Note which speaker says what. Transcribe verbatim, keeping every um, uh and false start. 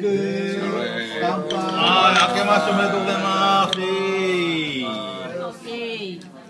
Speaker 1: く。乾杯。
Speaker 2: はい、明けましておめでとうございます。
Speaker 3: オッケー。